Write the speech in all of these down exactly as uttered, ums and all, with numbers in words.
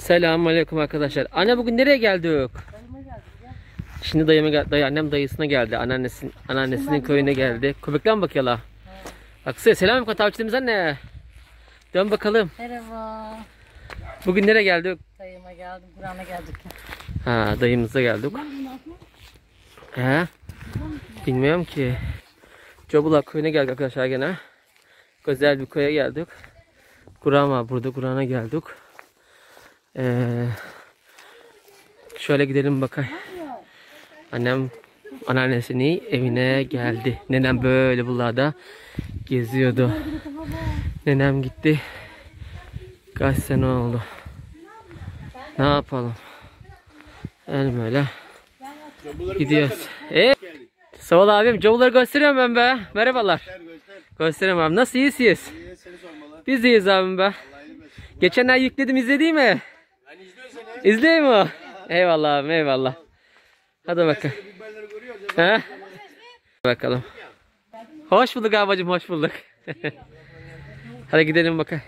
Selamünaleyküm arkadaşlar. Anne bugün nereye geldik? Şimdi dayıma geldi. Dayı, annem dayısına geldi. Anneannesinin, anneannesinin köyüne geldi. Köpekler mi bakıyorlar? Baksana selamünaleyküm takipçilerimiz anne. Dön bakalım. Merhaba. Bugün nereye geldik? Dayıma geldim. Kur'an'a geldik. Ha, dayımıza geldik. He? Bilmiyorum ki. Cobulak köyüne geldik arkadaşlar gene. Güzel bir köye geldik. Kur'an var burada. Kur'an'a geldik. Ee, şöyle gidelim bakayım. Annem anneannesinin evine geldi. Nenem böyle buralarda geziyordu. Nenem gitti. Kaç sene oldu. Ne yapalım? Yani böyle gidiyoruz. E, sağ ol abim. Cavulları gösteriyorum ben be. Merhabalar. Gösteriyorum abi. Nasıl iyisiniz? Biz de iyiyiz abim be. Geçen ay yükledim, izledi mi? İzleyeyim mi o? Eyvallah abim, eyvallah. Hadi bakalım. He? Bakalım. Hoş bulduk abacım, hoş bulduk. Hadi gidelim bakalım.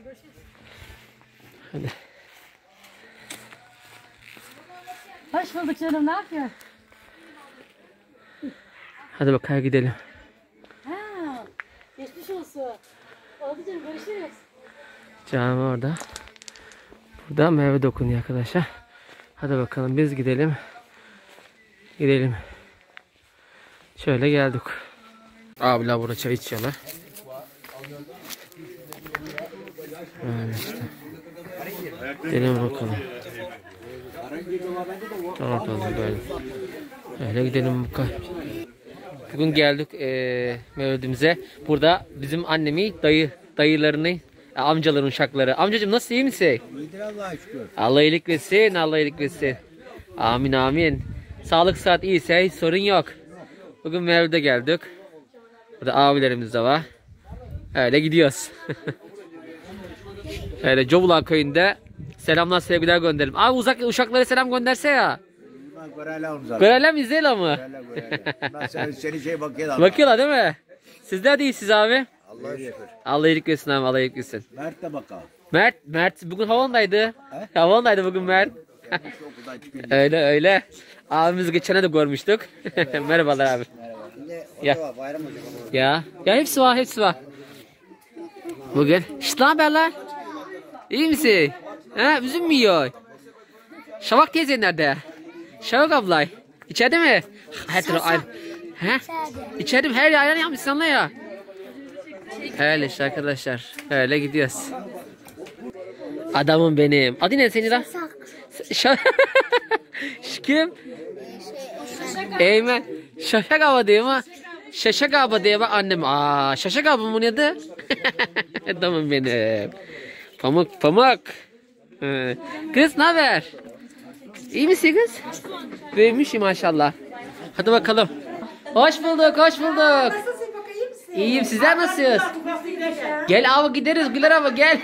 Hadi. Hoş bulduk canım. Ne yapıyorsun? Hadi bakalım gidelim. Ha, geçmiş olsun. Oldu canım, görüşürüz. Cami orada. Burada meyve dokunuyor arkadaşlar. Hadi bakalım biz gidelim. Gidelim. Şöyle geldik. Abiler burada çay içiyorlar. Öyle işte. Gidelim bakalım. Tamam tamam böyle. Öyle gidelim bakalım. Bugün geldik e, mevlidimize. Burada bizim annemi, dayı, dayılarını, amcaların uşakları. Amcacığım nasıl, iyi misin? İyidir Allah'a şükür. Allah iyilik versin, Allah iyilik versin. Amin amin. Sağlık saat iyiyse hiç sorun yok. Bugün mevlide geldik. Burada abilerimiz de var. Öyle gidiyoruz. Öyle Cobulak köyünde selamlar sevgiler gönderelim. Abi uzak uşaklara selam gönderse ya. Görelim izleyelim mi? Seni şey bakıyorlar. Bakıyorlar değil mi? Sizler de iyisiniz abi. Allah'a şükür. Allah iyilik versin abi, Allah iyilik versin. Mert de bakalım. Mert, Mert bugün havandaydı. Havandaydı bugün Mert. Öyle öyle. Abimizi geçene de görmüştük. Merhabalar abi. Ya. Ya. Ya hepsi var, hepsi var. Bugün. Şşt, ne haberler? İyi misin? He, üzüm mü yiyor? Şavak teyze nerede? Şavak ablay. İçeride mi? Her taraf ayrı. He? İçeride mi? Her yer ayran yapmış sana ya. Öyle işte arkadaşlar. Öyle gidiyoruz. Adamım benim. Adı ne senin lan? Şaşak. Kim? Eymen. Şaşak abi diyor mu? Şaşak abi diyor bak annem. Aa, Şaşak abi bu neydi? Adamım benim. Pamuk pamuk. Kız ne haber? İyi misin kız? Büyümüşüm maşallah. Hadi bakalım. Hoş bulduk, hoş bulduk. Nasılsın bakayım, iyi misin? İyiyim, sizler nasılsınız? Gel abi gideriz Güler abi gel.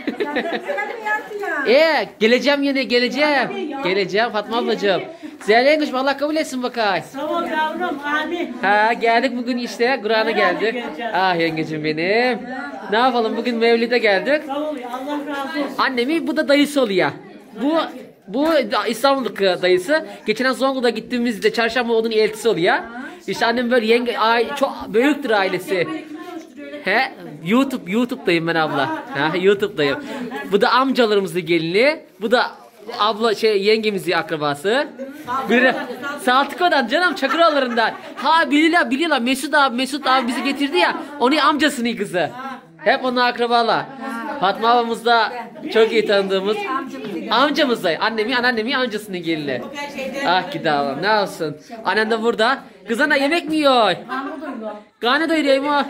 Ee, geleceğim yine geleceğim. Geleceğim Fatma ablacığım. Zehra yengecim Allah kabul etsin bakay. Sağ ol yavrum, amin. Ha geldik bugün işte Kur'an'a geldik. Ah yengecim benim. Ne yapalım bugün Mevlid'e geldik. Sağ ol, Allah razı olsun. Annemi bu da dayısı oluyor. Bu bu İstanbul'daki dayısı. Geçen Zonguldak'a gittiğimizde çarşamba onun eltisi oluyor. İşte annem böyle yenge ay, çok büyüktür ailesi. He, YouTube YouTube'dayım ben abla. Ha, YouTube'dayım. Bu da amcalarımızın gelini. Bu da abla şey yengemizin akrabası. Bir Saltıko'dan canım Çakıroğulları'ndan. Ha biliyorlar biliyorlar Mesut abi Mesut abi bizi getirdi ya. Onun amcasının kızı. Hep onun akrabalar. Fatma ablamız da çok iyi tanıdığımız amcamız da. Annemi anneannemi amcasının gelini. Ah gidavım ne olsun. Annen de burada. Kız ana yemek mi yiyor? Karnı doyuruyor mu?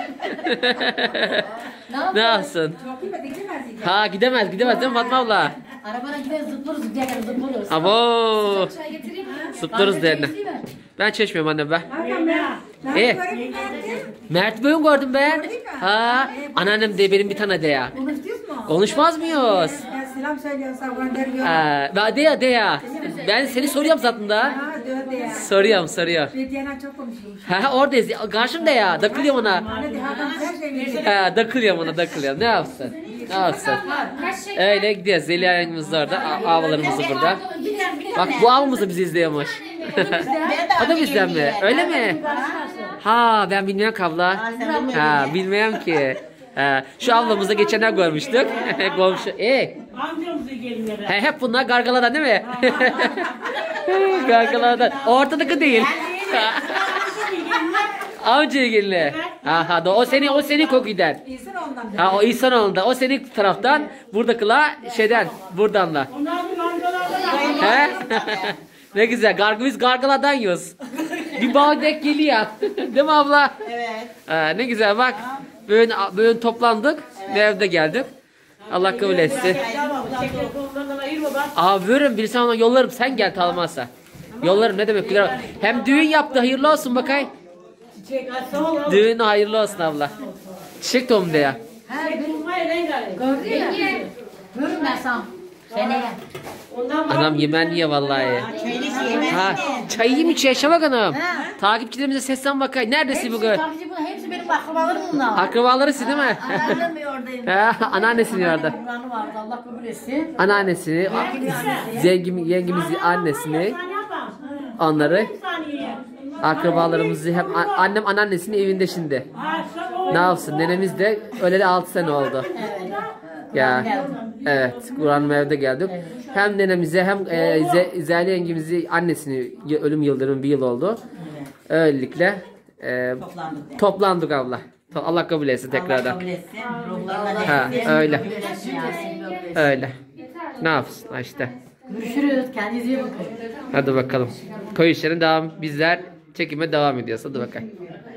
Ne olsun? Ha gidemez gidemez değil mi Fatma abla? Arabana gideriz, zıplırız, diye zıplırız. Abo. Zıplarız derine. Ben çeşmiyorum annem ben. E, Mert bugün gördüm ben. Ha, anneannem de benim bir tane de ya. Konuşmaz mıyız? Selam söylüyorsan gönderiyor. Ha, de ya de ya. Ben seni soruyorum zaten da. Ha, diyor de ya. Soruyorum soruyor. Bediye'yle çok konuşuyormuş. Ha oradayız. Karşımda ya. Dakılıyorum ona. Hadi hakan her şeyi Ha, dakılıyorum ona dakılıyorum. Ne yapsın? Ne olsun. Öyle gidiyoruz. Zeliha yengemiz de orada. a- Avalarımız da burada. Bak bu avımızı bizi izliyormuş. O da bizden mi? Öyle mi? Ha ben bilmiyorum ki abla. Ha bilmiyorum ki. Ha, şu ablamızı geçenler görmüştük. Komşu. E. Amcamızı gelinlere. He, hep bunlar gargaladan değil mi? Gargaladan. Ortadaki değil. Amcaya gelinle. Aha da o seni o senin kokiden. İnsan ondan. Ha o İhsanoğlu'nda. O senin taraftan. Buradakiler şeyden. Buradanla. Onlar bir mangalarda He? Ne güzel. Gargı biz gargaladan yiyoruz. Bir bağ denk geliyor. Değil mi abla? Evet. Ha, ne güzel bak. Böyle, böyle toplandık. Ve evde geldik. Allah kabul etsin. çeker kollarından ayırma bak. Abi veririm birisi ona yollarım sen gel tanımazsa. Yollarım ne demek güzel. Hem düğün yaptı hayırlı olsun bakay. Çiçek açsa ol. Düğün hayırlı olsun abla. Çiçek tohum de ya. Çiçek bulmaya rengarenk. Gördün mü? Görün ben sana. Seneye. Ondan bak. Anam yemen yiyor vallahi. Ha, çay yiyeyim mi çay bak anam. Takipçilerimize seslen bakay. Neredesin bugün? Tabii bu hepsi benim akrabalarım bunlar. Akrabalarısın değil mi? Anneannem bir oradayım. Ha, anneannesini orada. Kur'an'ı vardı Allah kabul etsin. Anneannesini, zengin yengemizin annesini, Sen yapma. onları, Bir saniye. akrabalarımızı hem a- annem anneannesinin evinde şimdi. Ha sen o. Ne yapsın? Nenemiz de öyle de altı sene oldu. Ya evet, Kur'an evde geldik. Hem nenemize hem e, Ze- Zeli yengemizi annesini y- ölüm yıldırım bir yıl oldu. Öylelikle e, Toplandık. toplandık abla. To- Allah kabul etsin tekrardan. Kabul etsin. Ruhlarına Ha değsin. öyle. Kabul etsin yani. Öyle. Ne yapsın ha işte. Görüşürüz. Kendinize iyi bakın. Hadi bakalım. Köy işlerine devam. Bizler çekime devam ediyoruz. Hadi bakalım.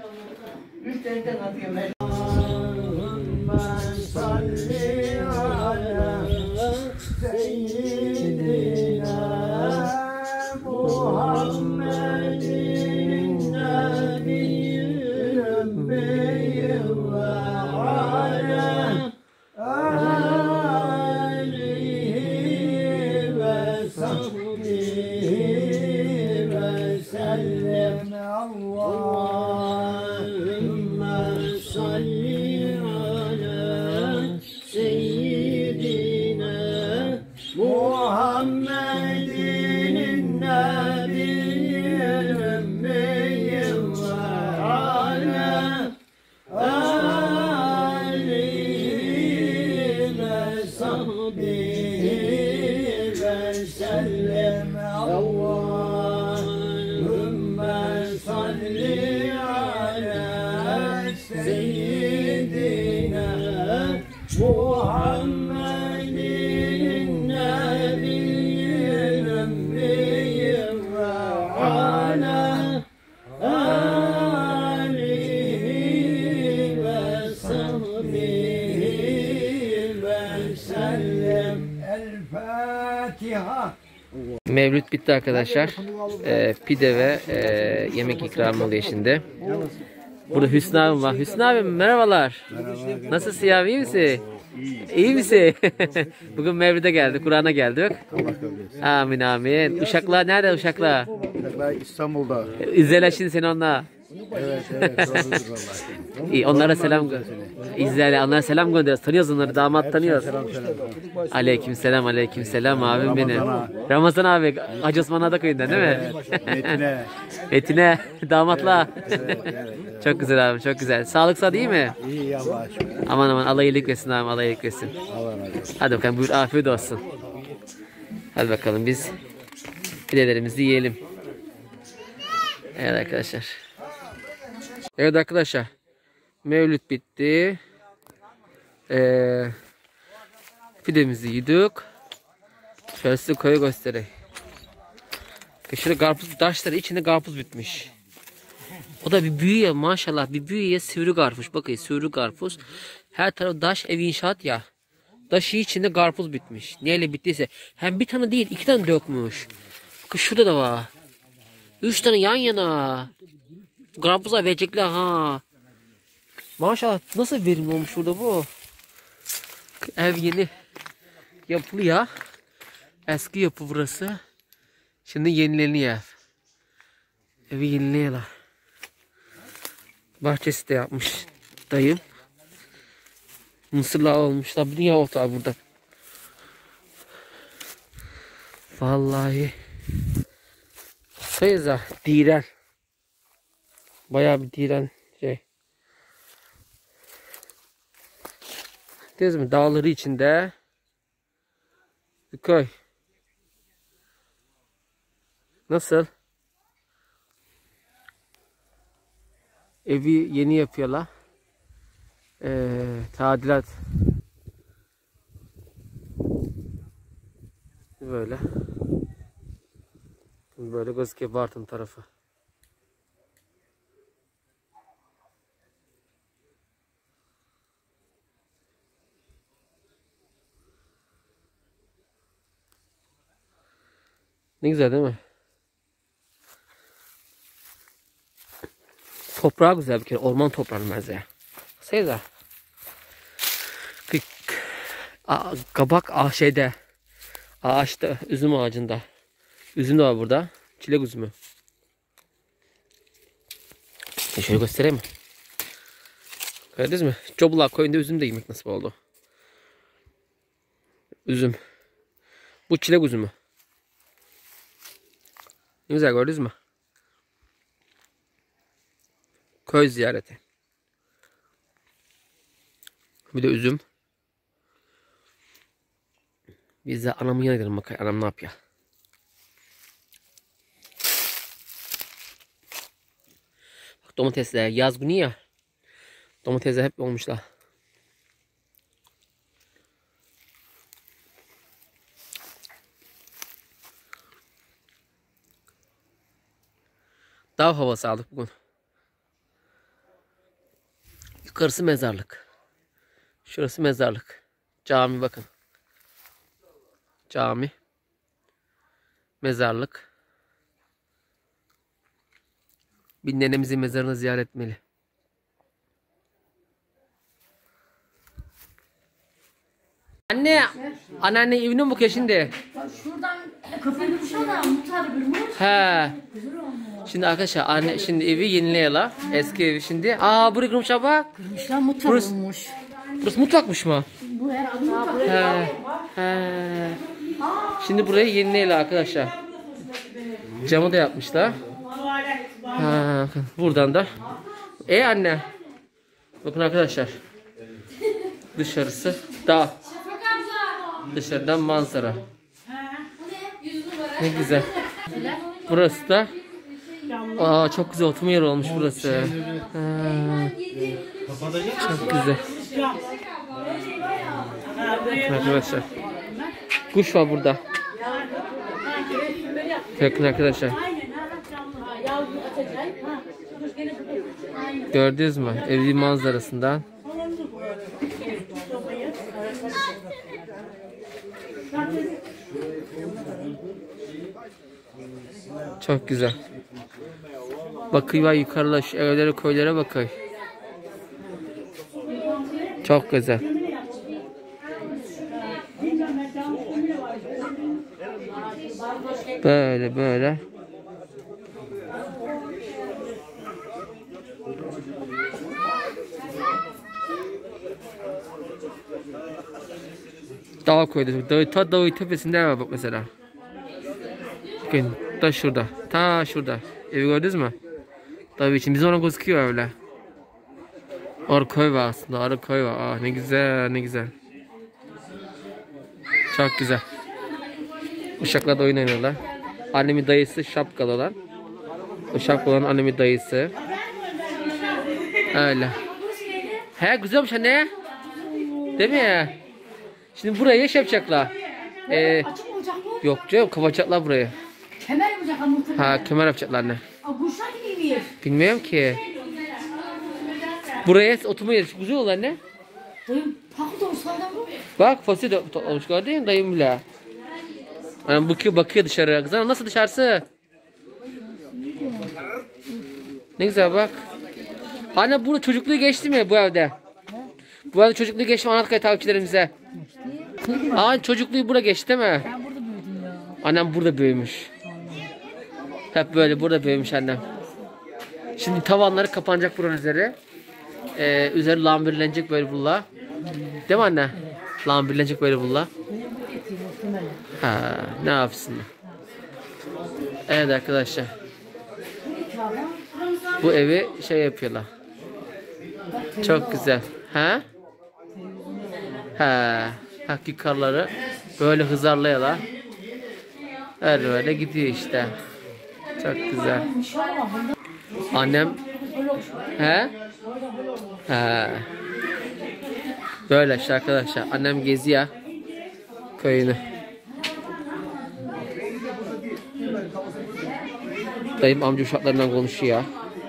Mevlüt bitti arkadaşlar. Ee, pide ve e, yemek ikramı oluyor şimdi. Burada Hüsnü abim var. Hüsnü abim merhabalar. Nasılsın ya? İyi misin? İyi misin? Bugün Mevlüt'e geldik. Kur'an'a geldik. Amin amin. Uşaklar nerede uşaklar? Uşaklar İstanbul'da. İzleyelim şimdi seni onunla. Evet evet doğrudur vallahi. İyi, onlara selam gö- İzleyelim. Onlara selam gönderiyoruz. Tanıyoruz onları. Damat tanıyoruz. Aleyküm selam, aleyküm selam abim benim. Ramazan abi, Hacı Osman Ada köyünden değil mi? Metine. Metine, damatla. Çok güzel abi, çok güzel. Sağlık sıhhat iyi mi? İyi Allah'a şükür. Aman aman Allah iyilik versin abi, Allah iyilik versin. Allah razı olsun. Hadi bakalım buyur, afiyet olsun. Hadi bakalım biz pidelerimizi yiyelim. Evet arkadaşlar. Evet arkadaşlar. Mevlüt bitti. Ee, pidemizi yedik. Şöyle size koyu göstereyim. Şöyle karpuz taşları içinde karpuz bitmiş. O da bir büyüye maşallah, bir büyüye sivri karpuz. Bakın sivri karpuz. Her taraf taş ev inşaat ya. Taşı içinde karpuz bitmiş. Neyle bittiyse. Hem bir tane değil iki tane dökmüş. Bakın şurada da var. Üç tane yan yana. Karpuza verecekler ha. Maşallah nasıl verimli olmuş burada bu. Ev yeni yapılıyor. Eski yapı burası. Şimdi yenileniyor ev. Evi yeniliyorlar. Bahçesi de yapmış dayım. Mısırlar olmuşlar. Bir dünya otu var burada. Vallahi. Sayıza diren. Bayağı bir diren şey. Değil mi? Dağları içinde bir köy. Nasıl? Evi yeni yapıyorlar. Ee, tadilat. Böyle. Böyle gözüküyor Bartın tarafı. Ne güzel değil mi? Toprağı güzel bir kere. Orman toprağının benzeği. Seyda. Kabak ağ şeyde. Ağaçta. Üzüm ağacında. Üzüm de var burada. Çilek üzümü. E şöyle göstereyim mi? Gördünüz mü? Cobulak köyünde üzüm de yemek nasip oldu. Üzüm. Bu çilek üzümü. Ne güzel gördünüz mü? Köy ziyareti. Bir de üzüm. Biz de anamın yanına gidelim bakayım. Anam ne yapıyor? Bak domatesler yaz günü ya. Domatesler hep olmuşlar. Dağ havası aldık bugün. Yukarısı mezarlık. Şurası mezarlık. Cami bakın. Cami. Mezarlık. Bir nenemizin mezarını ziyaret etmeli. Anne, anneanne evine mi bakıyor şimdi? Şuradan kafayı bulmuşlar da muhtarı bulmuş. He. Şimdi arkadaşlar anne şimdi evi yenileyelim. Eski evi şimdi. Aa buraya kırmış bak. Kırmışlar muhtar Burası- bulmuş. Burası mutfakmış mı? Bu her adı muhtar. He. He. Şimdi burayı yenileyelim arkadaşlar. Camı da yapmışlar. Ha, bakın. Buradan da. E anne. Bakın arkadaşlar. Dışarısı dağ. Dışarıdan manzara. Ne güzel. Burası da. Aa çok güzel oturma yeri olmuş burası. Ha, çok güzel. Arkadaşlar. Kuş var burada. Bakın arkadaşlar. Gördünüz mü? Evin manzarasından. Çok güzel. Bakıyor yukarıda şu evlere köylere bakıyor. Çok güzel. Böyle böyle. Dağ koydu. Dağ, ta dağ tepesinde var bak mesela. Bakın ta şurada. Ta şurada. Evi gördünüz mü? Tabii için biz ona gözüküyor öyle. Orada köy var aslında. Orada köy var. Aa, ne güzel ne güzel. Çok güzel. Uşaklar da oyun oynuyorlar. Annemin dayısı şapkalı olan. O şapkalı olan annemin dayısı. Öyle. He güzelmiş anne. Değil mi? Şimdi burayı şey yapacaklar. Ee, Açık olacak mı? yok canım kapatacaklar burayı. Kemer yapacak ama muhtar. Ha kemer yapacaklar anne. Aa, kuşlar gibi mi? Bilmiyorum ki. Buraya oturma yeri çok güzel olur anne. Dayım pakı da olsaydı bu. Bak fasulye de toplamış gördün mü dayım bile. Anam bakıyor bakıyor dışarı. Kızım nasıl dışarısı? Ne güzel bak. Anne burada çocukluğu geçti mi bu evde? Bu evde çocukluğu geçti mi anlat kay takipçilerimize. Aa çocukluğu burada geçti değil mi? Ben burada büyüdüm ya. Annem burada büyümüş. Hep böyle burada büyümüş annem. Şimdi tavanları kapanacak buranın üzeri. Ee, üzeri lambirlenecek böyle bunlar. Değil mi anne? Lan birleşik böyle bunlar. Ha, ne yapsınlar? Evet arkadaşlar. Bu evi şey yapıyorlar. Çok güzel. Ha? Ha. Hak yukarıları böyle hızarlayalar. Her böyle gidiyor işte. Çok güzel. Annem he? He. Böyle işte arkadaşlar. Annem geziyor köyünü. Dayım amca uşaklarından konuşuyor.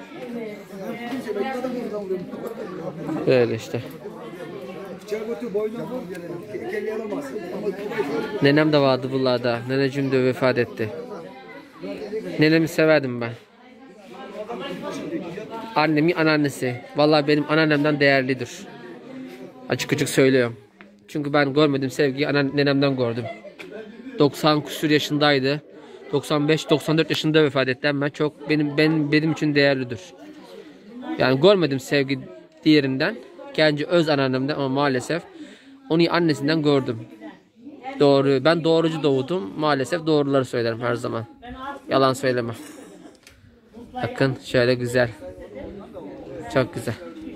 Böyle işte. Nenem de vardı buralarda. Neneciğim de vefat etti. Nenemi severdim ben. Annemin anneannesi. Vallahi benim anneannemden değerlidir. Açık açık söylüyorum. Çünkü ben görmedim sevgiyi nenemden gördüm. doksan küsur yaşındaydı. doksan beş doksan dört yaşında vefat etti ama çok benim benim benim için değerlidir. Yani görmedim sevgi diğerinden. Kendi öz anneannemden ama maalesef onu annesinden gördüm. Doğru. Ben doğrucu doğdum. Maalesef doğruları söylerim her zaman. Yalan söylemem. Bakın şöyle güzel. Çok güzel.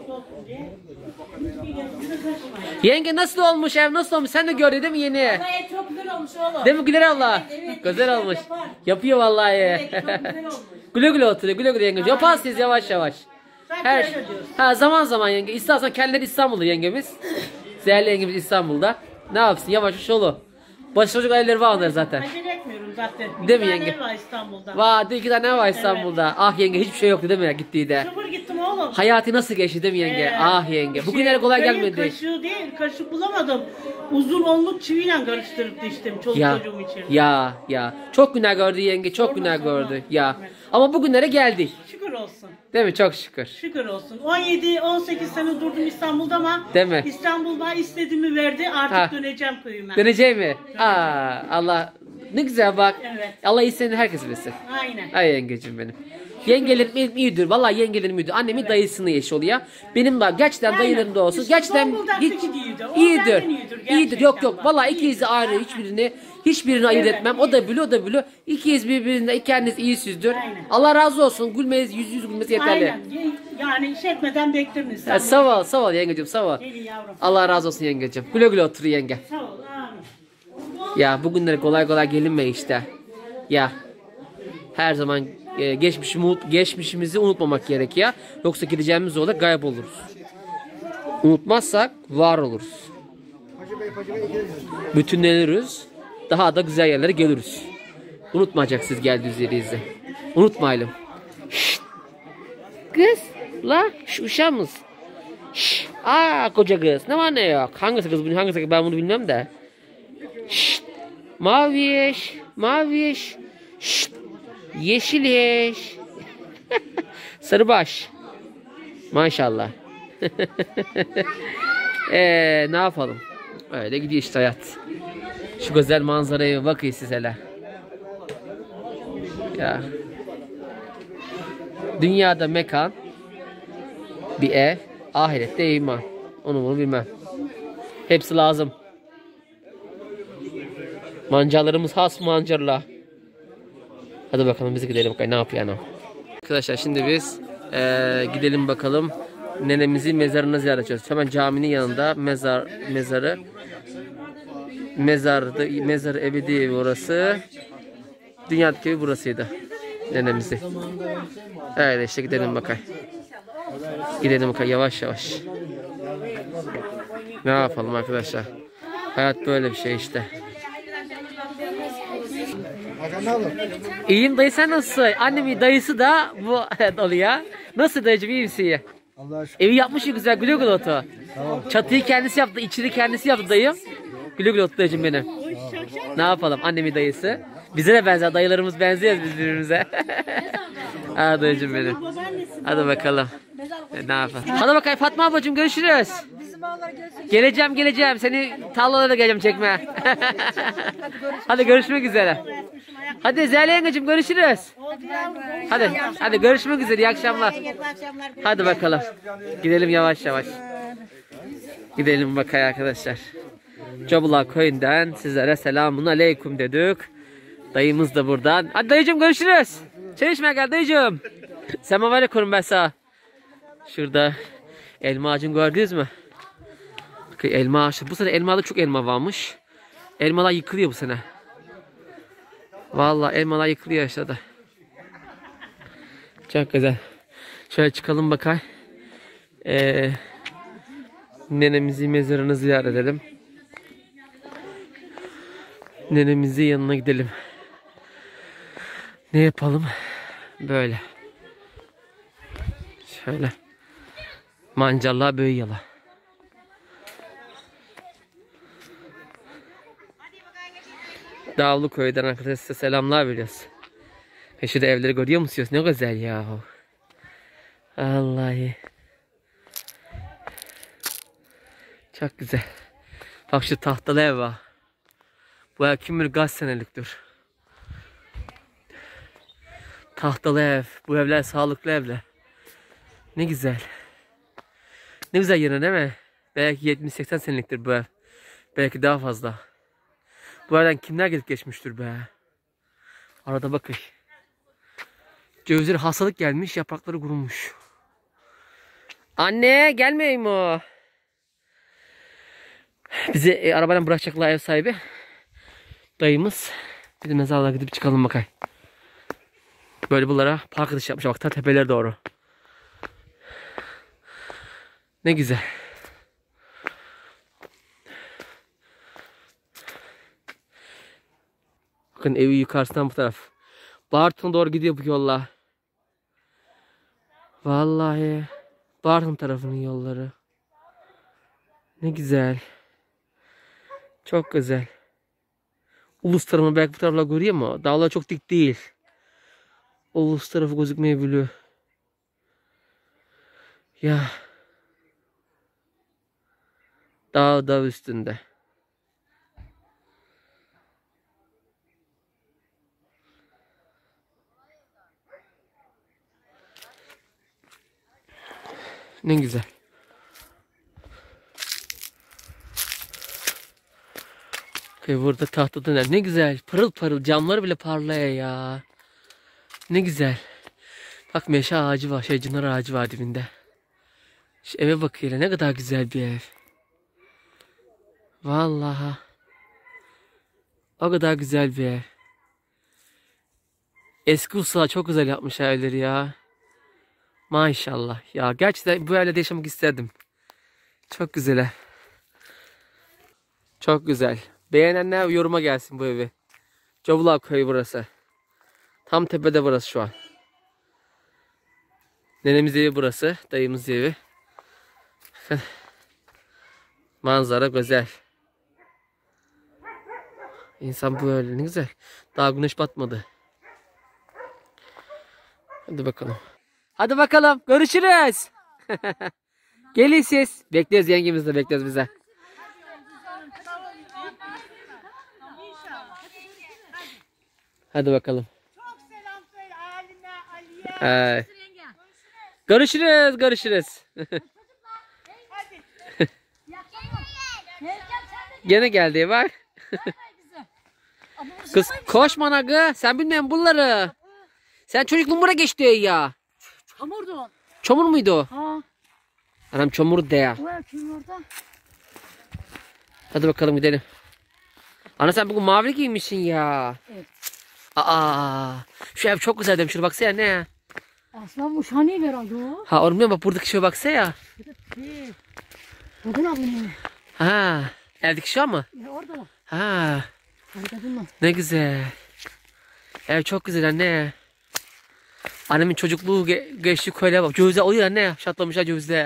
Yenge nasıl olmuş ev nasıl olmuş? Sen de gördün değil mi yeni? Vallahi çok güzel olmuş oğlum. Değil mi Güler abla? Evet, güzel olmuş. yapar. Yapıyor vallahi. Evet, çok güzel olmuş. Güle güle oturuyor. Güle güle yenge. Yaparsınız yavaş yavaş. Sanki Her öyle diyorsun. ha zaman zaman yenge. İstersen kendileri İstanbul'da yengemiz. Zehirli yengemiz İstanbul'da. Ne yapsın yavaş yavaş olu. Başlıcık aileleri var onları zaten. Acele etmiyorum zaten. Değil mi Bir tane yenge? ev var İstanbul'da. Vardı iki tane var İstanbul'da. Ah yenge hiçbir şey yoktu değil mi ya gittiği de. Sıfır gittim oğlum. Hayatı nasıl geçti değil mi yenge? Ee, ah yenge. şey, Bugünlere kolay köyün gelmedi. Kaşığı değil, kaşık bulamadım. Uzun onluk çiviyle karıştırıp diştim çoluk Ya çocuğum için. ya ya. Çok günah gördü yenge. Çok günah gördü. Ya. Ama bugünlere geldik. Şükür olsun. Değil mi? Çok şükür. Şükür olsun. on yedi on sekiz sene durdum İstanbul'da ama Değil mi? İstanbul bana istediğimi verdi. Artık Ha. döneceğim köyüme. Döneceğim mi? Aa, Allah ne güzel bak. Evet. Allah istediğini herkes bilsin. Aynen. Ay yengecim benim. Yengelerim benim iyidir. Vallahi yengelerim iyidir. Annemin dayısını yaş oluyor. Benim de gerçekten Aynen. dayılarım da olsun. İşte Gerçekten Zonguldak'taki hiç iyidir. O iyidir. benden iyidir İyidir. gerçekten Yok yok. bak. Vallahi İyidir. ikiniz de ayrı. Hiçbirini hiçbirini ayırt Evet, etmem. O da biliyor, o da biliyor. İkiniz birbirinde kendiniz iyisizdir. Aynen. Allah razı olsun. Gülmeniz, yüz yüz gülmesi yeterli. Aynen. Yani iş etmeden beklerim Ya, İstanbul'da. sağ ol, sağ ol yengecim, sağ ol. Gelin yavrum. Allah razı olsun yengecim. Güle güle otur yenge. Sağ ol. Amin. Ya bugünlere kolay kolay gelinme işte. Ya her zaman e, geçmişimi, geçmişimizi unutmamak gerekiyor. Yoksa gideceğimiz yolda kayıp oluruz. Unutmazsak var oluruz. Bütünleniriz. Daha da güzel yerlere geliriz. Unutmayacaksınız geldiğiniz yerinizde. Unutmayalım. Şşt. Kız. La. Şu uşağımız. Şşt. Aa koca kız. Ne var ne yok. Hangisi kız bunu hangisi kız ben bunu bilmem de. Şşt. Maviş. Maviş. Şşt. Yeşiliş. Sarıbaş. Maşallah. Eee ne yapalım? Öyle gidiyor işte hayat. Şu güzel manzaraya bakın siz hele. Ya. Dünyada mekan, bir ev, ahirette iman. Onu bunu bilmem. Hepsi lazım. Mancalarımız has mancarla. Hadi bakalım biz gidelim bakalım ne yapıyor ana. Arkadaşlar şimdi biz ee, gidelim bakalım nenemizin mezarını ziyaret edeceğiz. Hemen caminin yanında mezar mezarı mezardı mezar evi değil orası. Dünyadaki evi burasıydı nenemizi. Evet işte gidelim bakalım. Gidelim bakalım yavaş yavaş. Ne yapalım arkadaşlar? Hayat böyle bir şey işte. İyiyim dayı sen nasılsın? Annemin dayısı da bu oluyor. Nasıl dayıcım iyi misin ya? Allah'a şükür. Evi yapmış ya güzel güle güle otu. Çatıyı kendisi yaptı, içini kendisi yaptı dayım. Güle güle otu dayıcım benim. Ne yapalım annemin dayısı. Bize de benzer dayılarımız benziyoruz biz birbirimize. Ha dayıcım benim. Hadi bakalım. E, ne yapalım. Hadi bakayım Fatma ablacığım görüşürüz. Geleceğim geleceğim seni tarlalara geleceğim çekmeye. Hadi görüşmek üzere. Hadi Zeliha yengecim görüşürüz. Hadi hadi görüşmek üzere iyi akşamlar. Hadi bakalım. Gidelim yavaş yavaş. Gidelim bakayım arkadaşlar. Cobulak köyünden sizlere selamun aleyküm dedik. Dayımız da buradan. Hadi dayıcım görüşürüz. Çay içmeye gel dayıcım. Semaver kurum ben sana. Şurada elma ağacını gördünüz mü? Elma ağaçı. Bu sene elmada çok elma varmış. Elmalar yıkılıyor bu sene. Vallahi elmalar yıkılıyor aşağıda. Çok güzel. Şöyle çıkalım bakayım. Ee, nenemizin mezarını ziyaret edelim. Nenemizin yanına gidelim. Ne yapalım? Böyle. Şöyle. Mancallah böyle yala. Dağlı köyden arkadaşlar size selamlar veriyoruz. E şurada evleri görüyor musunuz? Ne güzel ya. Vallahi. Çok güzel. Bak şu tahtalı ev var. Bu ev kim bilir kaç seneliktir. Tahtalı ev. Bu evler sağlıklı evler. Ne güzel. Ne güzel yerine değil mi? Belki yetmiş seksen seneliktir bu ev. Belki daha fazla. Bu evden kimler gelip geçmiştir be. Arada bakın. Cevizleri hastalık gelmiş, yaprakları kurumuş. Anne gelmeyeyim o. Bizi e, arabayla bırakacaklar ev sahibi. Dayımız. Bir de mezarlığa gidip çıkalım bakayım. Böyle bunlara park atışı yapmış. Bak ta tepelere doğru. Ne güzel. Bakın evi yukarısından bu taraf. Bartın'a doğru gidiyor bu yollar. Vallahi Bartın tarafının yolları. Ne güzel. Çok güzel. Ulus tarafını belki bu taraflar görüyor mu? Dağlar çok dik değil. Ulus tarafı gözükmeyebiliyor. Ya. Dağ dağ üstünde. Ne güzel. Okay, burada tahta döner. Ne güzel. Pırıl pırıl. Camları bile parlıyor ya. Ne güzel. Bak meşe ağacı var. Şey çınar ağacı var dibinde. Şu eve bakıyor. Ne kadar güzel bir ev. Vallahi. O kadar güzel bir ev. Eski usta çok güzel yapmış evleri ya. Maşallah. Ya gerçekten bu evde yaşamak isterdim. Çok güzel ev. Çok güzel. Beğenenler yoruma gelsin bu evi. Cobulak köyü burası. Tam tepede burası şu an. Nenemiz evi burası. Dayımız evi. Manzara güzel. İnsan böyle ne güzel. Daha güneş batmadı. Hadi bakalım. Hadi bakalım. Görüşürüz. Gelin siz. Bekliyoruz, yengemiz de bekliyoruz bize. Hadi bakalım. Çok selam söyle Alime, Ali'ye. Ee, görüşürüz, görüşürüz. Hadi. Gene geldi bak. Kız koşma nagı. Sen bilmiyorsun bunları. Sen çocukluğun buraya geçti ya. Çamurdu. Çamur muydu o? Ha. Anam çamur de ya. Bu ev kim orada? Hadi bakalım gidelim. Ana sen bugün mavi giymişsin ya. Evet. Aa, şu ev çok güzel demiş. Şuna baksana ne ya. Aslan bu şani herhalde o. Ha oğlum bak buradaki şeye baksana ya. Kadın abone. Ha, evdeki şu mı? Ya orada bak. Ha, Hadi kadın mı? ne güzel. Ev çok güzel anne. Annemin çocukluğu ge geçti köyle bak. Cövizler oluyor anne. Şatlamışlar cövizler.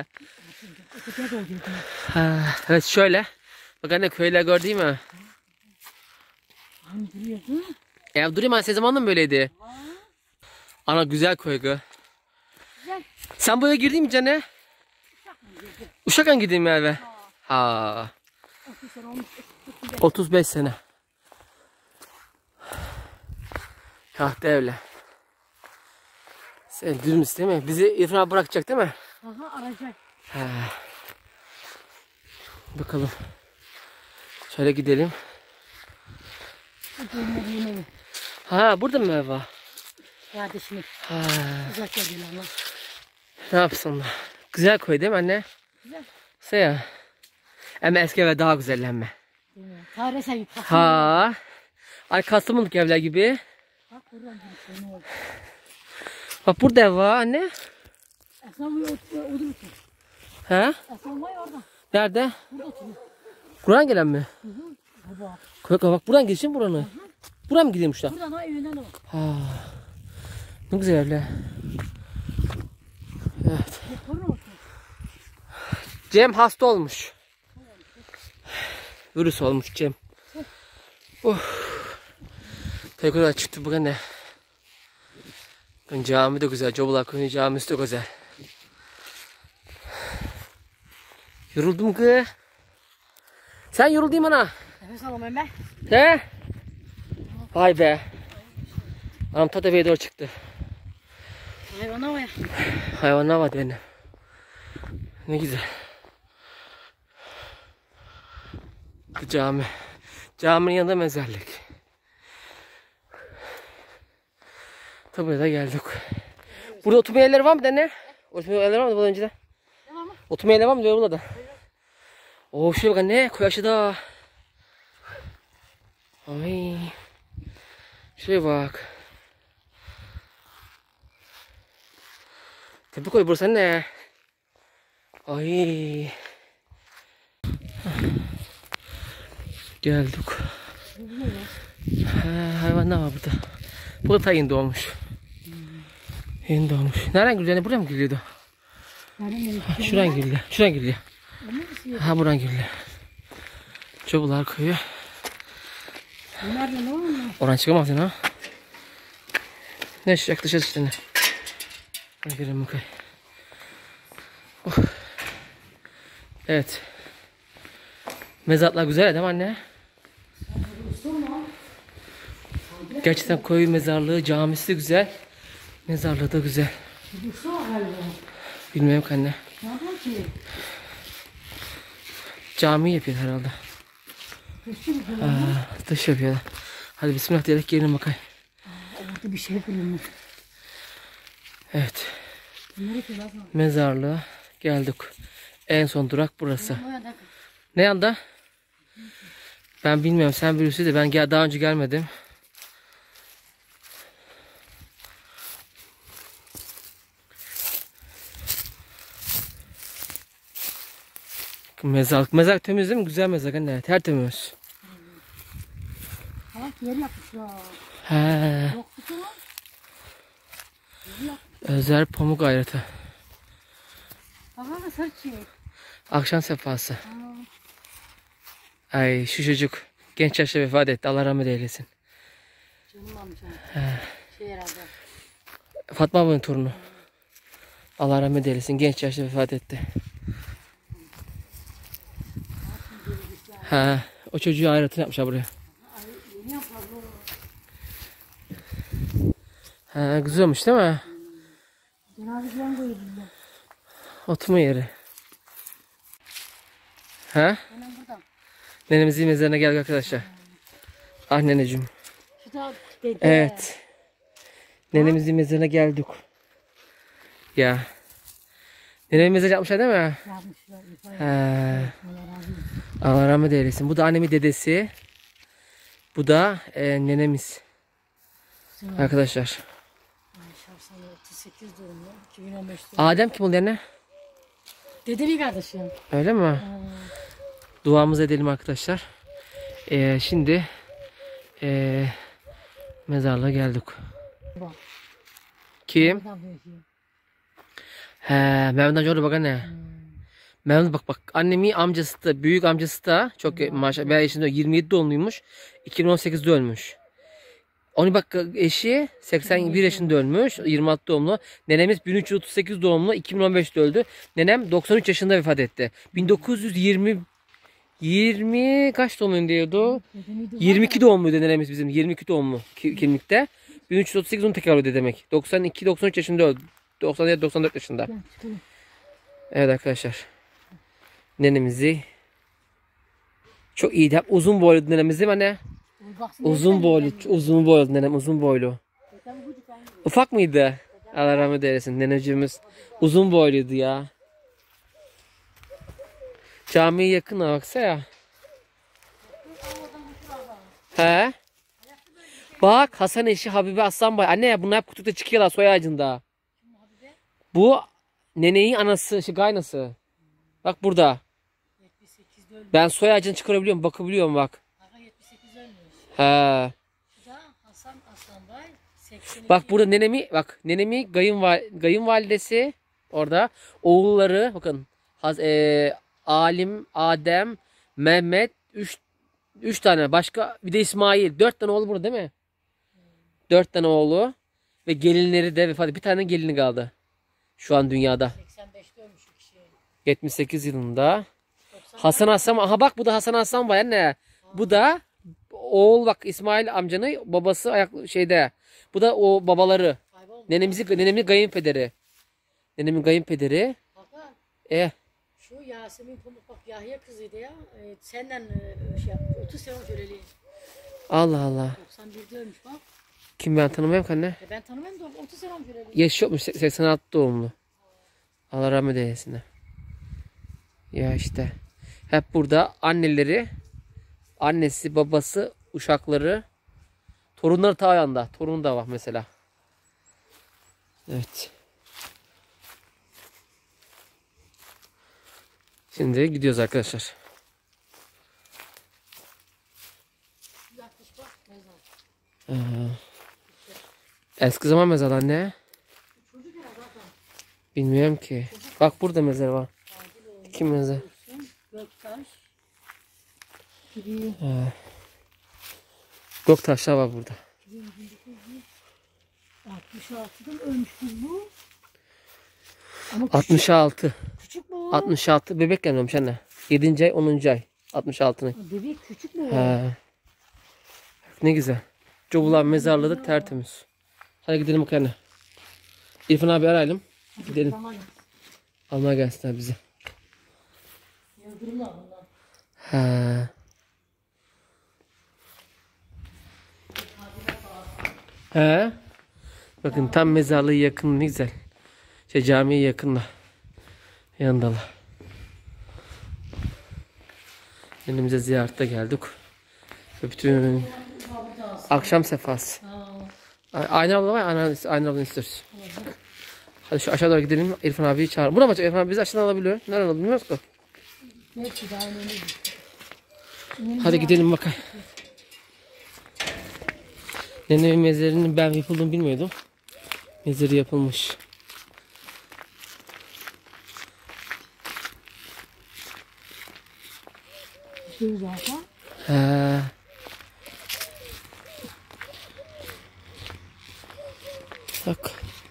Ha, evet şöyle. Bak anne köyler gördün mü? Hani duruyordu. Ev duruyor mu? Sen zamanında mı böyleydi? Ana güzel köy gı. Güzel. Sen bu eve girdin mi canne? Uşak'tan girdin mi eve? Ha. otuz beş sene. Kahte evle. Sen dürümüz değil mi? Bizi İrfan abi bırakacak değil mi? Aha arayacak. Ha. Bakalım. Şöyle gidelim. Görmediğim evi. Ha burada mı ev var? Kardeşimi Ha, uzak geldiler ama. ne yapsın? Güzel koy değil mi anne? Güzel. Şey ya. Ama eski eve daha güzel emme. Değil mi? Tarihsel bir kasım. Ha. Ay Kastamonuk evler gibi. Bak buradan bir şey ne oldu? Bak burada ev var anne. Esnaf bu otur musun? Ha? Esnaf var ya orada. Nerede? Burada oturuyor. Kur'an gelen mi? Baba. Koy koy bak buradan geçin buranı. Buradan mı gidiyormuşlar? Buradan o evinden o. Ha. Ne güzel evler. Evet. Bir torun olsun. Cem hasta olmuş. Virüs olmuş Cem. Oh. Tekrar çıktı bugün ne? Cami de güzel. Cobulak Köyü camisi de güzel. Yoruldum ki. Sen yoruldun ana. Nefes alamam ben. He? Vay be. Anam ta tepeye doğru çıktı. Hayvana var ya. Hayvanlar vardı benim. Ne güzel. Cami. Caminin yanında mezarlık. Tabii da geldik. Burada oturma yerleri var mı da ne? Oturma yerleri var mı burada önceden? Tamam mı? Oturma yerleri var mı böyle burada? Oo şuraya bak ne? Koy aşağıda. Ay. Şuraya bak. Tepe koy burası ne? Ay. Geldik. Ha, hayvanlar var burada. Bu da yeni doğmuş. Yeni doğmuş. Nereden geliyor? Buraya mı geliyordu? Nereden geliyor? Ha, şuradan geliyor. Şuradan geliyor. Ha buradan geliyor. Çobular köyü. Nereden o mu? Oradan çıkamazsın ha. Ne şu yaklaşacağız işte ne. Hadi girelim bakayım. Oh. Evet. Mezatlar güzel değil mi anne? Gerçekten koyu mezarlığı, camisi de güzel. Mezarlığı da güzel. Bilmiyorum ki anne. Ne yapıyor ki? Cami yapıyor herhalde. Aa, dış yapıyorlar. Hadi bismillah diyerek gelin bakayım. Orada bir şey bulunmuş. Evet. Bunları ki lazım. Mezarlığa geldik. En son durak burası. O ya da Ne yanda? Ben bilmiyorum. Sen birisi de ben gel daha önce gelmedim. Mezarlık. Mezarlık temiz değil mi? Güzel mezarlık anne. Tertemiz. salak yer yapmışlar. He. Yok bir şey var. Özel pamuk ayrıtı. Baba sarı çiğ. Akşam sefası. Ay şu çocuk genç yaşta vefat etti. Allah rahmet eylesin. Canım amcam. Şey herhalde. Fatma ablanın torunu. Allah rahmet eylesin. Genç yaşta vefat etti. Ha, o çocuğu ayrıtını yapmışlar buraya. Ha, güzel olmuş değil mi? Cenaze falan koyuyorlar. Oturma yeri. Ha? Hemen buradan. Nenemizin mezarına geldik arkadaşlar. Ah neneciğim. Şu da dede. Evet. Nenemizin mezarına geldik. Ya. Nenemin mezarı yapmışlar değil mi? Yapmışlar. İfade. Ha. Allah razı olsun. Allah rahmet eylesin. Bu da annemin dedesi. Bu da e, nenemiz. Sen Arkadaşlar. Şahsen otuz sekiz doğumlu. iki bin on beş doğumlu. Adem kim oluyor anne? Dede bir kardeşim. Öyle mi? Ha. Duamızı edelim arkadaşlar. E, şimdi e, mezarlığa geldik. Bak. Kim? Buradan böyle. He, Mehmet amca orada bak anne. Mehmet bak bak annemin amcası da büyük amcası da çok maşallah ben yaşında yirmi yedi doğumluymuş. iki bin on sekizde ölmüş. Onu bak eşi seksen bir yaşında ölmüş. yirmi altı doğumlu. Nenemiz bin üç yüz otuz sekiz doğumlu. iki bin on beşte öldü. Nenem doksan üç yaşında vefat etti. bin dokuz yüz yirmi yirmi kaç doğumluyum diyordu? yirmi iki doğumluydu nenemiz bizim. yirmi iki doğumlu kimlikte. bin üç yüz otuz sekiz onu tekrar ödedi demek. doksan iki doksan üç yaşında öldü. doksan yedi doksan dört yaşında. Gel çıkalım. Evet arkadaşlar. Nenemizi Çok iyiydi. Hep uzun boylu nenemiz değil mi anne? Uzun boylu, uzun boylu nenem, uzun boylu. Ufak mıydı? Allah rahmet eylesin. Neneciğimiz uzun boyluydu ya. Camiye yakın ha, baksana ya. He? Bak Hasan eşi Habibe Aslanbay. Anne ya bunlar hep kutukta çıkıyorlar soy ağacında. Bu neneyin anası, şey kaynası. Bak burada. Ben soy ağacını çıkarabiliyorum, bakabiliyorum bak. He. Hasan Aslanbay seksen iki. Bak burada nenemi, bak nenemi kayınval kayınvalidesi orada. Oğulları bakın. Haz, e, Alim, Adem, Mehmet, üç üç tane başka bir de İsmail. Dört tane oğlu burada değil mi? Dört tane oğlu ve gelinleri de vefat. Bir tane gelini kaldı. Şu an dünyada. seksen beşte ölmüş bir kişi. yetmiş sekiz yılında. Hasan Aslan. Aha bak bu da Hasan Aslan var anne. Bu da oğul bak İsmail amcanın babası ayak şeyde. Bu da o babaları. Nenemizi nenemin kayınpederi. Nenemin kayınpederi. Hakan E şu Yasemin Pamuk bak Yahya kızıydı ya. E, senden e, şey yapmış. otuz sene önce öleli. Allah Allah. doksan birde ölmüş bak. Kim ben tanımıyorum ki anne. E, ben tanımıyorum da otuz sene önce öleli. Yaşıyormuş seksen altı doğumlu. Allah rahmet eylesin. Ya işte. Hep burada anneleri, annesi, babası, uşakları, torunları ta yanda. Torun da var mesela. Evet. Şimdi gidiyoruz arkadaşlar. Yakmış bak mezar. Ee, eski zaman mezar anne. Bilmiyorum ki. Bak burada mezar var. İki mezar. Göktaş. Biri Ee, Göktaşlar var burada. altmış altıda mı ölmüş kız bu? Ama küçük, altmış altı. küçük mü o? altmış altı bebekken ölmüş anne. yedinci ay onuncu ay. altmış altının. Bebek küçük mü o? He. Ne güzel. Cobular mezarlığı da tertemiz. Hadi gidelim bakalım anne. İrfan abi arayalım. Gidelim. Tamam. Almaya gelsinler bizi. Yıldırımlar bunlar. He. He. Bakın tam mezarlığı yakın, ne güzel. Şey camiye yakınla. Yandalar. Önümüze ziyarete geldik. Ve bütün akşam sefası. Aynı abla var ya, aynı, aynı abla istiyoruz. Hadi şu aşağı doğru gidelim. İrfan abiyi çağır. Buna bak, İrfan abi bizi aşağıdan alabiliyor. Nereden alabiliyor bilmiyoruz ki. Belki daha önemli. Hadi gidelim bakalım. Nenemin mezarının ben yapıldığını bilmiyordum. Mezarı yapılmış. Şey zaten. He. Bak.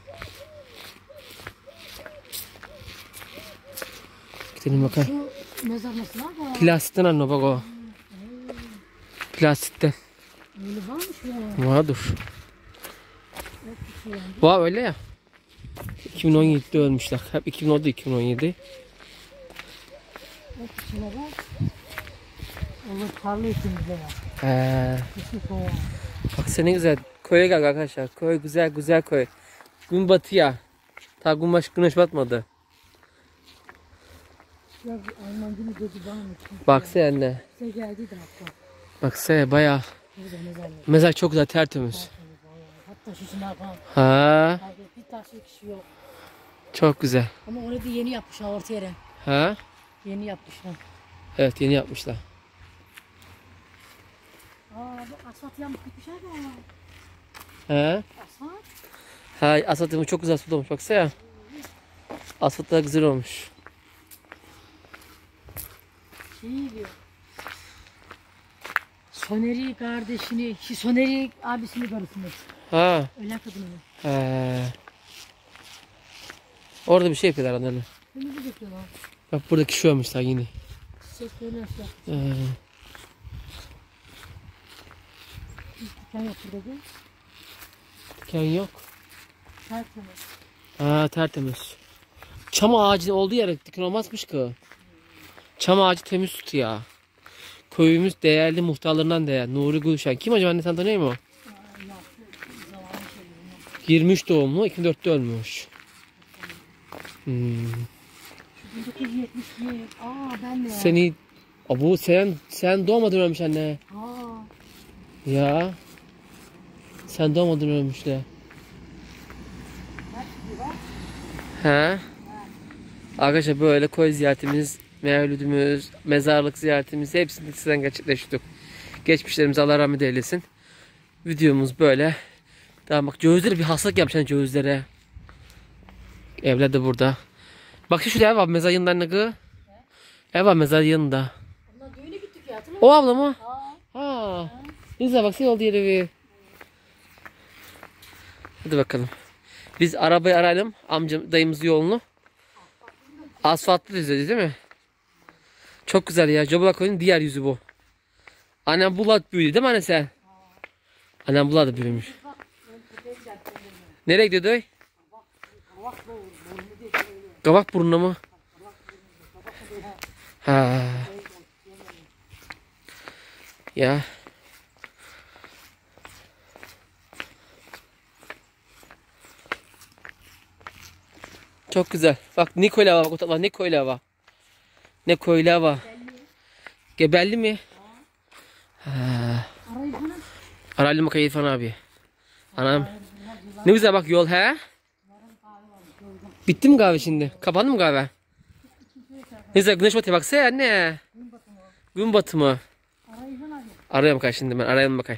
Gidelim bakalım. Şu mezar nasıl var da? Plastikten anne bak o. Plastikten. Öyle varmış ya. Vardır. Var öyle ya. iki bin on yedide ölmüşler. Hep iki bin on iki bin on yedi. Bak içine bak. Olur tarla içimizde ya. He. Küçük o ya. Bak sen ne güzel. Köye gel arkadaşlar. Köy güzel güzel köy. Gün batıya. Ta gün baş, güneş batmadı. Ya Almancımız dedi bana mı? Baksana anne. Size geldi de hatta. Baksana bayağı. Burada mezarlık. Mezar çok güzel tertemiz. Hatta şu şuna bak. Ha, Bir taş bir kişi yok. çok güzel. Ama orada da yeni yapmışlar orta yere. Ha? Yeni yapmışlar. Evet yeni yapmışlar. Aa bu asfalt yanmış gitmişler de. Ha? Asfalt. Ha, asfaltımı çok güzel asfalt olmuş baksana. Asfalt da güzel olmuş. Şey diyor. Soneri kardeşini, şu Soneri abisini karısını. Ha. Ölen kadını. He. Orada bir şey yapıyorlar anne. Kırmızı yapıyorlar. Bak burada kişi ölmüşler yine. Çiçeklerini açlar. Ee, Hiç diken yok burada değil. diken yok. Tertemiz. Ha tertemiz. Çam ağacı olduğu yere diken olmazmış ki. Çam ağacı temiz tutuyor. Köyümüz değerli muhtarlarından değer. Nuri Gülşen. Kim acaba, anne sen tanıyor musun? yirmi üç doğumlu, iki bin dörtte ölmüş. Hmm. bin dokuz yüz yetmiş bir. Aa ben de. Seni Abu sen sen doğmadan ölmüş anne. Aa. Ya. Sen doğmadan ölmüşler. He. Arkadaşlar böyle koy ziyaretimiz, mevlüdümüz, mezarlık ziyaretimiz hepsini sizden gerçekleştirdik. Geçmişlerimize Allah rahmet eylesin. Videomuz böyle. Tamam bak, cövizlere bir hastalık yapmışlar, cövizlere. Evler de burada. Bak şu şuraya ev var mezar yanında ne kız? Ev var mezar yanında. Ondan düğüne gittik ya, hatırlıyor O abla mı? Aa. Ha. Ne güzel bak, şey oldu yeri bir. Hadi bakalım. Biz arabayı arayalım. Amcam dayımızın yolunu. Asfaltlı düzledi değil mi? Çok güzel ya. Cobulak Köyü'nün diğer yüzü bu. Annem Bulat büyüdü değil mi anne sen? Annem Bulat da büyümüş. Nereye gidiyordu oy? Kavak burnuna mı? Ha. Ya. Çok güzel. Bak Nikola var. Bak Nikola var. Nikola var. Gebelli mi? Ha. Arayalım bakayım İrfan abi. Anam. Ne güzel bak yol he. Bitti mi kahve şimdi? Kapandı mı kahve? Ne güzel güneş batıyor baksana anne. Gün batımı. Arayalım bakayım şimdi ben. Arayalım bakayım.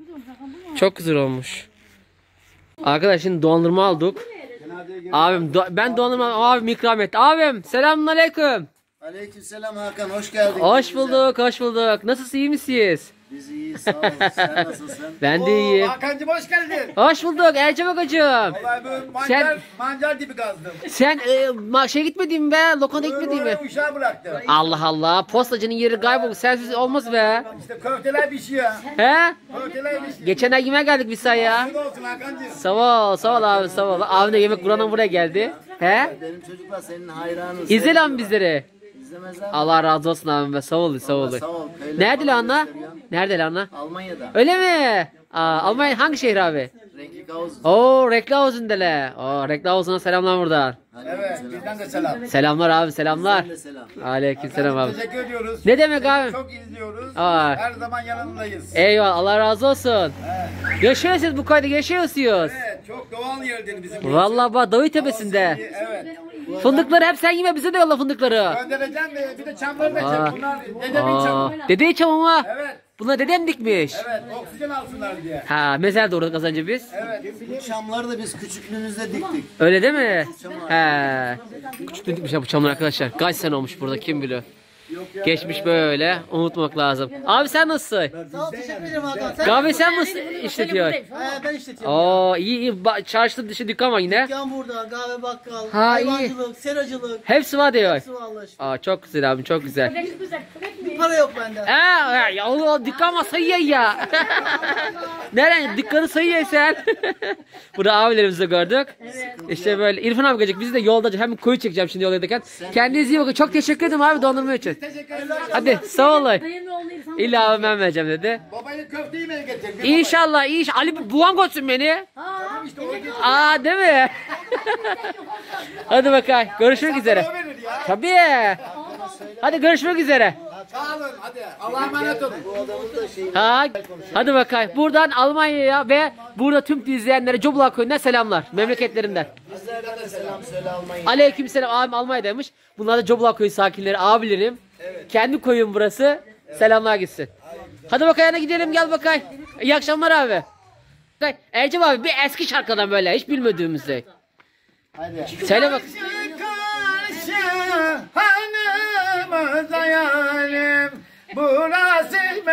Çok güzel olmuş. Arkadaşlar şimdi dondurma aldık. Abim do ben dondurma abim ikram etti. Abim selamünaleyküm. Aleykümselam Hakan, hoş geldin. Hoş bulduk, hoş bulduk. Nasılsınız, iyi misiniz? Biz iyiyiz, sağ ol. Sen nasılsın? Ben de iyiyim. Hakan'cım hoş geldin. Hoş bulduk Ercem Akacığım. Vallahi bu mancar, Sen- mancar gibi gazdım. Sen e, ma şey gitmedin mi be? Lokanta gitmedin mi? Oraya uşağı bıraktım. Allah Allah. Postacının yeri kayboldu. Sensiz olmaz be. İşte köfteler pişiyor. He? Köfteler pişiyor. Geçen ay yemeğe geldik biz ya. Afiyet olsun Hakan'cım. Sağ ol, sağ ol abi, sağ ol. Abim de yemek buranın buraya geldi. He? Benim çocuklar senin hayranın. İzle lan bizleri. İzlemezler. Allah razı olsun abim be. Sağ ol, sağ ol. Sağ ol. Köyler Nerede falan lan? gösteriyorsun. Nerede lan? Almanya'da. Öyle mi? Aa, Almanya hangi şehir abi? Renkli kavuz. Oo, Reklausen'deler. Oo, Reklausen'a selamlar buradan. Evet, bizden de selam. Selamlar abi, selamlar. Sen de selam. Aleykümselam abi. Teşekkür ediyoruz. Ne demek abi? Çok izliyoruz. Aa. Her zaman yanındayız. Eyvallah, Allah razı olsun. Yaşıyorsunuz bu köyde, yaşıyorsunuz. Evet, çok doğal yerdir bizim. Vallahi bak Dağı Tepesi'nde. Evet. Fındıkları hep sen yeme, bize de yolla fındıkları. Göndereceğim de bir de çamları da Aa. çek. Bunlar dedemin çamı. Aa, dede çam ama. Evet, Bunlar dedem dikmiş. evet. Oksijen alsınlar diye. Ha, mezar doğru kazancı biz. Evet. Bu çamları da biz küçüklüğümüzde diktik. Öyle değil mi? He. Küçük dikmiş bu çamlar arkadaşlar. Kaç sene olmuş burada kim bilir. Geçmiş böyle. Unutmak lazım. Abi sen nasılsın? Sağ ol, teşekkür ederim Hakan. Sen Kahve sen nasıl işletiyorsun? He, ben işletiyorum. Oo iyi iyi. Ba- Çarşıda dışı dükkan var yine. Dükkan burada, kahve bakkal, Ha, hayvancılık, seracılık. Hepsi var diyor. Hepsi var Allah aşkına. Aa çok güzel abi, çok güzel. Ne güzel. Köpek mi? Para yok bende. Aa ya Allah, dükkan var sayıyor ya. Nereden dükkanı sayıyor sen? Burada abilerimizi de gördük. İşte böyle İrfan abi gelecek. Bizi de yolda hem koyu çekeceğim şimdi yolda giderken. Kendinize iyi bakın. Çok teşekkür ederim abi dondurma için. Hadi sağ olun. Dayımın oğlu İrfan. İlla abi ben vereceğim dedi. Babayla köfteyi mi getirdin? İnşallah inşallah. Ali buğan koysun beni. Ha, İşte o getir. Aa değil mi? Hadi bakalım. Görüşmek üzere. O verir ya. Tabii. Hadi görüşmek üzere. Sağ olun hadi. Allah'a emanet olun. Ha, hadi bakalım. Buradan Almanya'ya ve burada tüm izleyenlere Cobulak Köyü'nden selamlar. Memleketlerinden. Bizlerden de selam söyle Almanya'ya. Aleykümselam, abim Almanya'daymış. Bunlar da Cobulak Köyü sakinleri, abilerim. Kendi koyum burası. Selamlar gitsin. Hadi bakalım gidelim, gel bakayım. İyi akşamlar abi. Ercem abi bir eski şarkıdan böyle hiç bilmediğimizde. Hadi. Söyle bak. Karşı hanımız hayalim, burası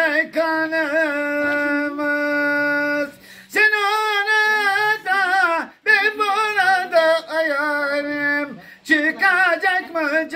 mekanımız. Sen orada, ben burada hayalim, çıkacak mı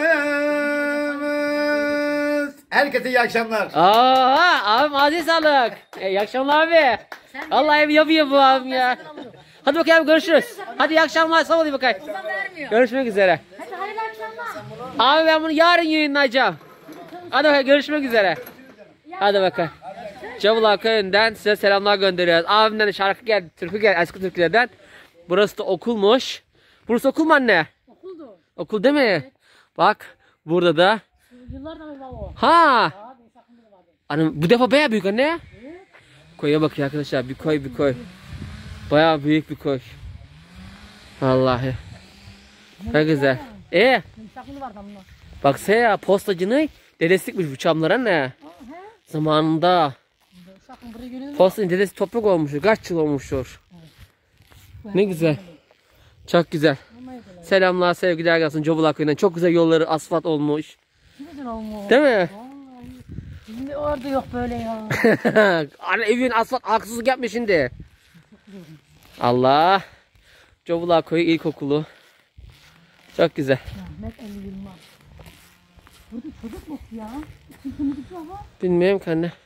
canımız? Herkese iyi akşamlar. Aa, abim ağzına sağlık. E, iyi akşamlar abi. Vallahi ev yapıyor bu abim ya. Hadi bakayım görüşürüz. Hadi iyi akşamlar, sağ ol bakayım. vermiyor. Görüşmek üzere. Hadi hayırlı akşamlar. Abi ben bunu yarın yayınlayacağım. Hadi bakayım görüşmek üzere. Hadi bakalım. Çabula köyünden size selamlar gönderiyoruz. Abimden de şarkı geldi, türkü geldi, eski türkülerden. Burası da okulmuş. Burası okul mu anne? Okuldu. Okul değil mi? Bak burada da. Yıllardan beri o. Ha. Abi sakın da vardı. Anam bu defa bayağı büyük anne. Koya bakın arkadaşlar, bir koy bir koy. Bayağı büyük bir koy. Vallahi. Ne güzel. E Sakın vardı ama. baksana ya, postacının dedesiymiş bu çamlar anne. Zamanında. Sakın buraya geliyor. Postacının dedesi toprak olmuştur. Kaç yıl olmuştur. Ne güzel. Çok güzel. Selamlar, sevgiler gelsin Cobulak köyünden. Çok güzel yolları asfalt olmuş. Ne güzel olmuş. Değil mi? Bizim de orada yok böyle ya. Anne evin asfalt haksızlık yapmış şimdi. Allah. Cobulak köyü ilkokulu. Çok güzel. Ahmet Ali Yılmaz. Burada çocuk mu ya? Kim çocuk ama? Bilmiyorum ki anne.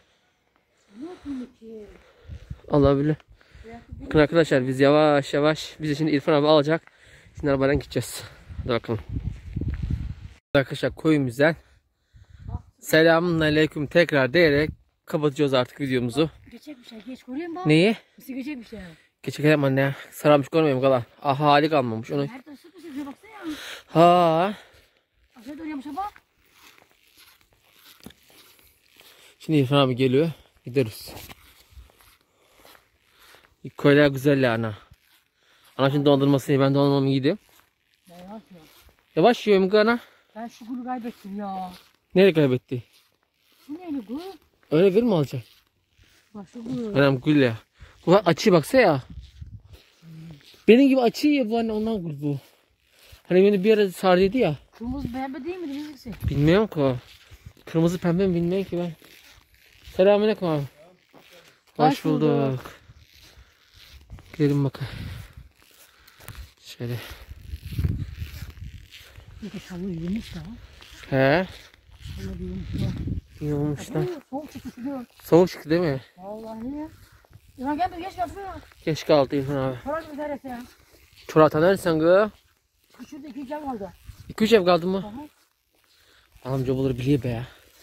Allah bilir. Bakın arkadaşlar biz yavaş yavaş bizi şimdi İrfan abi alacak. Şimdi arabayla gideceğiz. Hadi bakalım. Arkadaşlar koyumuzdan selamun aleyküm tekrar diyerek kapatacağız artık videomuzu. Geçecek bir şey. Geç göreyim bak. Neyi? Bizi geçecek bir şey. Geçecek hemen anne ya. Sararmış görmüyorum kalan. Ah hali kalmamış onu. Nerede ısıt ısıt bir baksana ya. Ha. Aşağı doğru yapmışa bak. Şimdi İrfan abi geliyor. Gideriz. Koylar güzel ya ana. Ana şimdi dondurmasını ben dondurmamı yedim. Yavaş ya. Yavaş yiyorum ki ana. Ben şu gülü kaybettim ya. Nereye kaybetti? Bu neydi bu? Öyle gül mü alacak? Bak şu gül. Anam gül ya. Bu açı baksana ya. Benim gibi açı ya bu anne, ondan gül bu. Hani beni bir ara sardıydı ya. Kırmızı pembe değil miydi bizimkisi? Bilmiyorum ki o. Kırmızı pembe mi bilmiyorum ki ben. Selamünaleyküm abi. Hoş, Hoş bulduk. bulduk. Gidelim bakalım. Şöyle. Bir de şalı yemiş ya. He. Şalı yemiş ya. İyi olmuş lan. Bu soğuk çıktı şu. Soğuk çıktı değil mi? Vallahi ya. İran gel bir geç gelsin ya. Geç kaldı İrfan abi. Sonra bir neresi ya. Çorata neredesin gı? Şurada iki cam vardı. İki üç ev kaldı mı? Aha. Amca bulur biliyor be ya.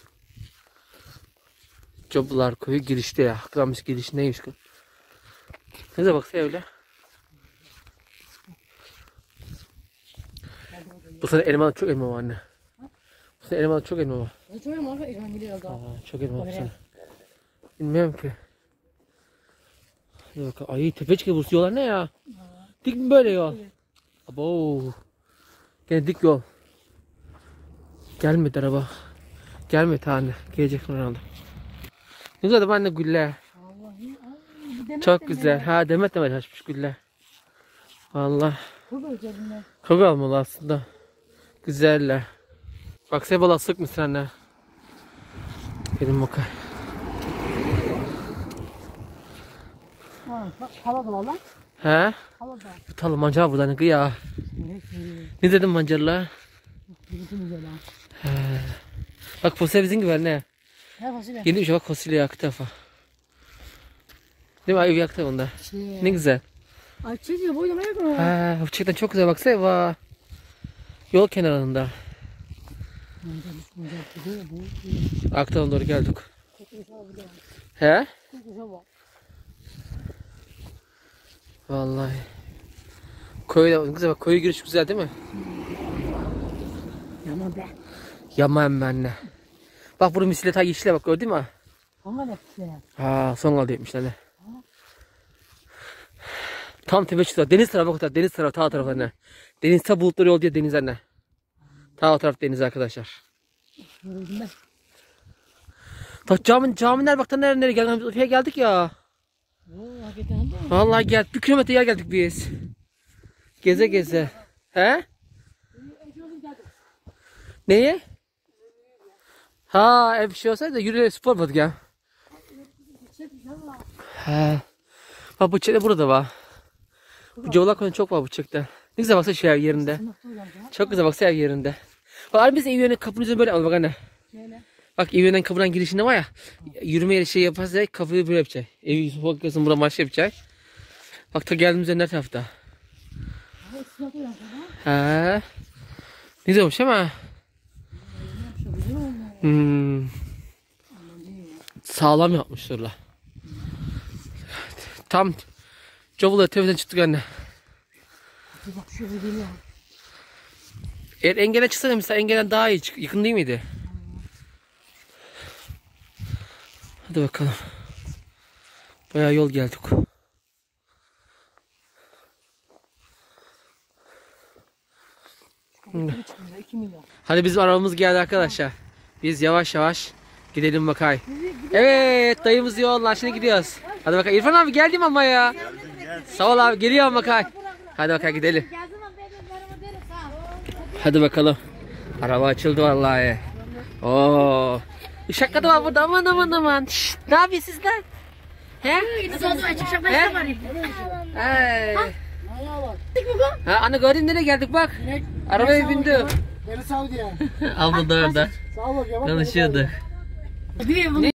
Cobular köyü girişte ya. Kılamış giriş neymiş ki? Neyse baksana öyle. Bu sene elma çok elma var anne. Bu sene elma çok elma var. Ne söyleyeyim abi? İran geliyor daha. Aa, çok elma var bu sene. Bilmiyorum ki. Hadi bakalım. Ay tepe çıkıyor burası, yollar ne ya? Dik mi böyle yol? Abo. Gene dik yol. Gelmedi araba. Gelmedi anne. Gelecek herhalde. Ne güzel anne güller. Vallahi. Ay, bir demet Çok de güzel. mi? Ha demet demet açmış güller. Vallahi. Çok özledim. Çok almalı aslında. Güzeller. Bak sebala sık mısın anne? Gelin bakalım. Ha, bak hava da var lan. He? Hava da. Tutalım mancar buradan ne ya? Ne dedim mancarla? Bizim güzel ha. Bak fasulye bizim gibi ne? Ne fasulye? Yeni bir şey bak fasulye yaktı defa. Değil mi? Ay yaktı onda. Şey. Ne güzel. Ay çiziyor boyuna ne yapıyor? Ha, bu çiçekten çok güzel baksana. Vah. Yol kenarında. Aktan doğru geldik. He? Vallahi. Koyu güzel bak, koyu giriş güzel değil mi? Yaman be. Yaman benle. Bak burada misile ta yeşile bak, gördün mü? Ona ne şey? Ha son kaldı etmişler ne? Tam tepe çıktı. Deniz tarafı bak, deniz tarafı, ta taraflarına. Deniz ta bulutları yol diye deniz anne. Ta o taraf deniz arkadaşlar. Yoruldum ben. Bak cami, camiler bak da nereye nereye geldik. Biz oraya geldik ya. Oo hakikaten de. Vallahi geldik. Bir kilometre yer geldik biz. Geze geze. He? Neye? Ha ev bir şey olsaydı yürüyerek spor yapardık ya. He. Bak bu çiçek burada var. Bu Cobulak köyünde çok var bu çiçekten. Ne güzel baksana şey yerinde. Çok güzel baksana yerinde. Bak biz ev yönü kapının üzerine böyle al bak anne. Bak ev yönünden kapıdan girişinde var ya. Yürümeye şey yaparsa kapıyı böyle yapacak. Evi bakıyorsun buna maç yapacak. Bak ta geldiğimizde ne tarafta. He. Ne güzel olmuş ama. Hmm. Sağlam yapmışlar. Tam Cavula tepeden çıktık anne. Bak şöyle geliyor. Eğer engele çıksana mesela engelen daha iyi çık. Yakın değil miydi? Hadi bakalım. Bayağı yol geldik. iki milyon. Hadi bizim arabamız geldi arkadaşlar. Biz yavaş yavaş gidelim bakay. Evet dayımız yollar şimdi gidiyoruz. Hadi bakalım İrfan abi geldim ama ya. Sağ ol abi geliyorum bakay. Hadi bakalım gidelim. Hadi bakalım. Araba açıldı vallahi. Oo. Uşak da var burada aman aman aman. Şşt, ne yapıyorsunuz lan? He? He? Hey. Ha anne gördün nereye geldik bak. Arabaya bindi. Beni Saudi'ye. Abla da orada. Sağ ol. Konuşuyorduk. Bir bunu